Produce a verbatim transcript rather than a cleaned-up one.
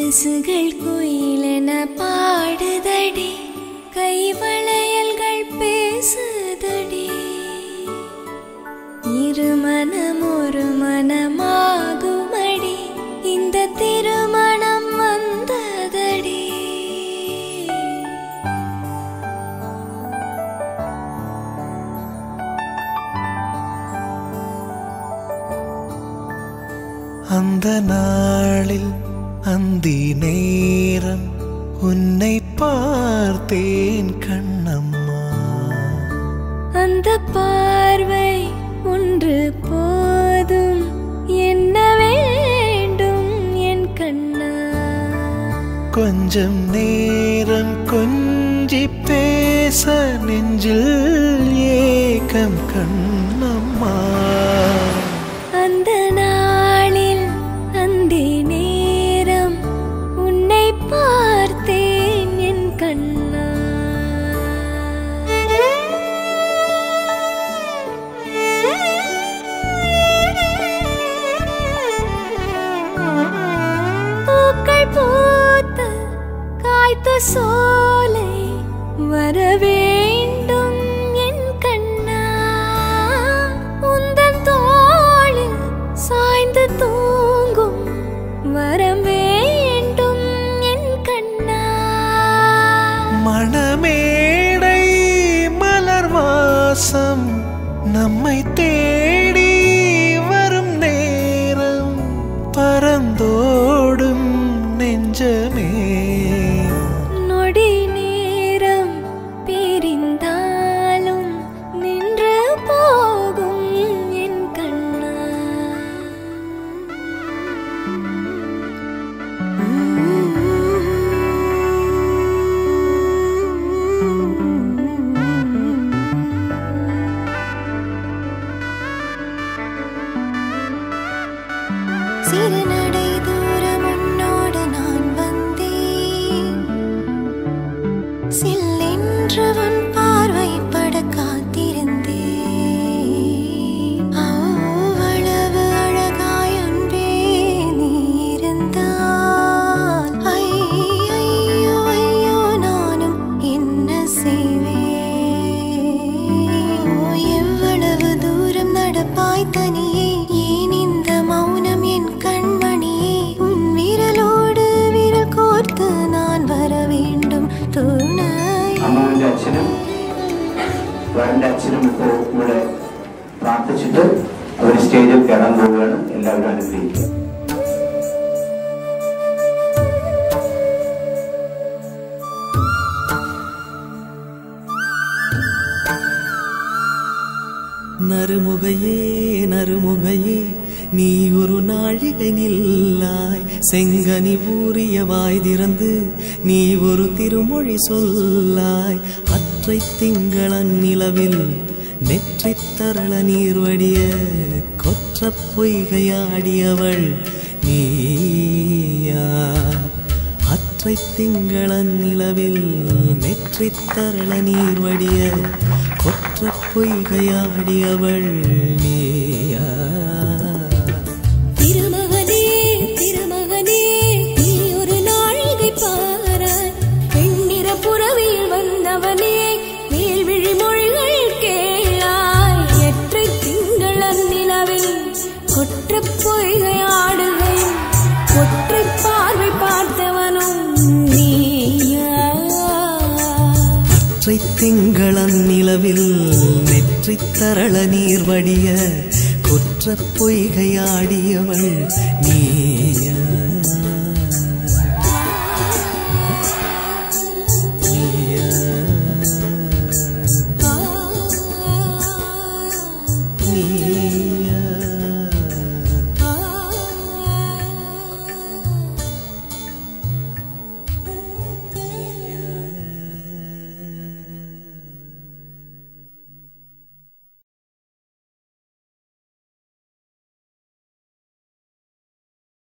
கொலுசுகள் குயிலென பாடுதடி, கைவளையல்கள் பேசுதடி. இருமனம் ஒரு மனமாகுமடி, இந்த திருமணம் வந்ததடி. அந்த நாளில் அந்தி நேரம் உன்னை பார்த்தேன் கண்ணம்மா. அந்த பார்வை ஒன்று போதும், என்ன வேண்டும் என் கண்ணா. கொஞ்சம் நேரம் கொஞ்சி பேச நெஞ்சில் ஏக்கம் கண்ணம்மா. அந்த நாளில் அந்தி நேரம் உன்னை பார்த்தேன் என் கண்ணா. பூக்கள் பூத்த காய்த்த சோலை வர வேண்டும் என் கண்ணா. உந்தன் தோளில் சாய்ந்து தூங்கும் வரம் வேண்டும் என் கண்ணா. மணமேடை மலர் வாசம் நம்மை தேடி வரும் நேரம், பறந்தோடும் நெஞ்சமே நொடி நேரம் பிரிந்தாலும் நின்று போகும் என் கண்ணா. சிறு நடை தூரம் உன்னோடு நான் வந்தேன், சில்லென்று உன் பார்வை பட காத்திருந்தேன். அவ்வளவு அழகாய் அன்பே நீ இருந்தால், ஐயோ ஐயோ நானும் என்ன செய்வேன். எவ்வளவு தூரம் நடப்பாய் தனியே, ஏன் இந்த மௌனம் என் கண்மணியே. உன் വിരലോട് വിരൽ കോർത്ത് நான் வர வேண்டும் തുണை. അമ്മാവിന്റെ അച്ഛനും വരന്റെ അച്ഛനും ഇപ്പോൾ ഇവിടെ പ്രാർത്ഥിച്ചിട്ട് അവർ സ്റ്റേജിൽ കയറാൻ പോവുകയാണ്. എല്ലാവരും അനുഗ്രഹിക്കുക. நறுமுகையே நறுமுகையே நீ ஒரு நாழிகை நில்லாய், செங்கனி ஊறிய வாய் திறந்து நீ ஒரு திருமொழி சொல்லாய். அற்றை திங்களன் நிலவில் நெற்றி தரள நீர் வடிய, கொற்ற பொய்கையாடியவள் நீயா. அற்றை திங்களன் நிலவில் நெற்றி தரள நீர் வடிய, கொற்ற பொய்கையாடியவள் நீயா. திருமகனே திருமகனே நீ ஒரு நாழிகை பாராய், பெண்ணிற புறவியில் வந்தவனே மேல்விழி மொழிகள் கேளாய். எற்றை திங்களன் நிலவில் கொற்ற பொய்கையாடுகையும், ஒற்றை பார்வை பார்த்தவனும் நீயா. அற்றை திங்களன் நிலவில் நெற்றி தரள நீர் வடிய, கொற்ற பொய்கையாடியவள் நீ.